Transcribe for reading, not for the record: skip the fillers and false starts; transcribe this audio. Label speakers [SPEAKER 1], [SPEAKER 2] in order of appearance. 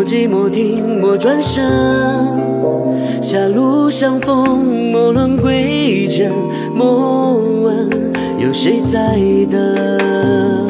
[SPEAKER 1] 寂寞停，莫转身。狭路相逢，莫论归程，莫问有谁在等。